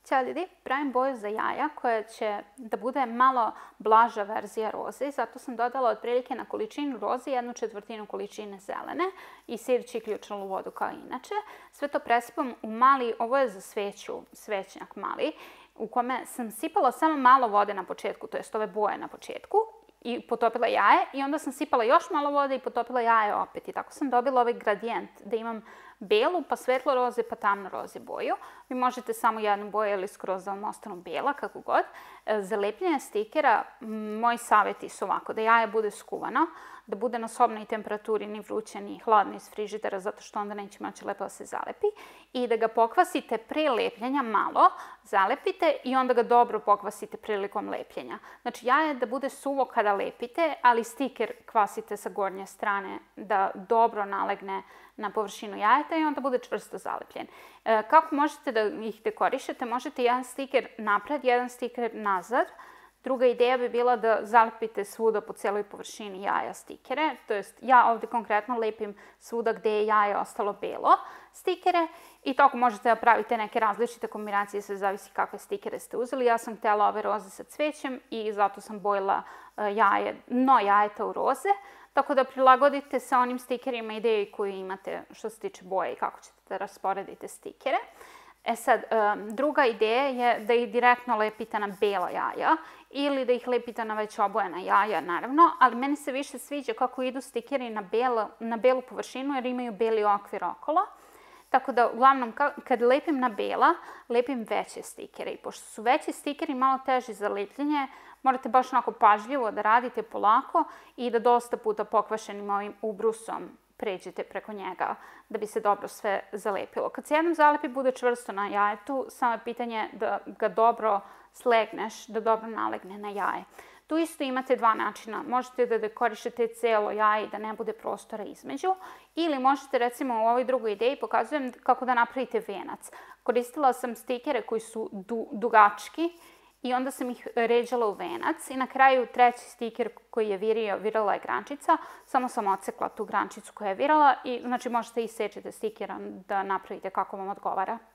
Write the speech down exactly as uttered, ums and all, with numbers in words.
Ćao ljudi, pravim boju za jaja koja će da bude malo blaža verzija roze i zato sam dodala otprilike na količinu roze jednu četvrtinu količine zelene i sir ključnu vodu kao inače. Sve to presipam u mali, ovo je za sveću, svećnjak mali, u kome sam sipala samo malo vode na početku, to jest ove boje na početku, i potopila jaje i onda sam sipala još malo vode i potopila jaje opet. I tako sam dobila ovaj gradijent da imam belu, pa svetlo roze, pa tamno roze boju. Vi možete samo jednu boju ili skroz da vam ostanu bela, kako god. Za lepljenje stikera moji savjeti su ovako, da jaje bude skuvano, da bude na sobnoj temperaturi, ni vruće, ni hladno iz frižidera, zato što onda neće moći lepo da se zalepi. I da ga pokvasite pre lepljenja malo, zalepite i onda ga dobro pokvasite prilikom lepljenja. Znači jaje da bude suvo kada lepite, ali stiker kvasite sa gornje strane da dobro nalegne na površinu jajeta i onda bude čvrsto zalepljen. E, kako možete da ih dekorišete? Možete jedan stiker napred, jedan stiker nazad. Druga ideja bi bila da zalepite svuda po cijeloj površini jaja stikere, to jest ja ovdje konkretno lepim svuda gdje je jaje ostalo belo stikere i tako možete da pravite neke različite kombinacije, sve zavisi kakve stikere ste uzeli. Ja sam htjela ove roze sa cvećem i zato sam bojila jaje, dno jajeta u roze, tako da prilagodite sa onim stikerima ideju koju imate što se tiče boje i kako ćete da rasporedite stikere. E sad, druga ideja je da ih direktno lepite na bela jaja ili da ih lepite na već obojena jaja, naravno, ali meni se više sviđa kako idu stikeri na, belo, na belu površinu jer imaju beli okvir okolo. Tako da, uglavnom, kad lepim na bela, lepim veće stikere. I pošto su veći stikeri malo teži za lepljenje, morate baš onako pažljivo da radite polako i da dosta puta pokvašenim ovim ubrusom pređete preko njega da bi se dobro sve zalepilo. Kad se jednom zalepi bude čvrsto na jajetu, samo je pitanje da ga dobro slegneš, da dobro nalegne na jaje. Tu isto imate dva načina. Možete da dekorišete cijelo jaje i da ne bude prostora između, ili možete, recimo u ovoj drugoj ideji pokazujem kako da napravite venac. Koristila sam stikere koji su du, dugački i onda sam ih ređala u venac i na kraju treći stiker koji je virio, virala je grančica, samo sam odsekla tu grančicu koja je virala i znači možete isečete stikera da napravite kako vam odgovara.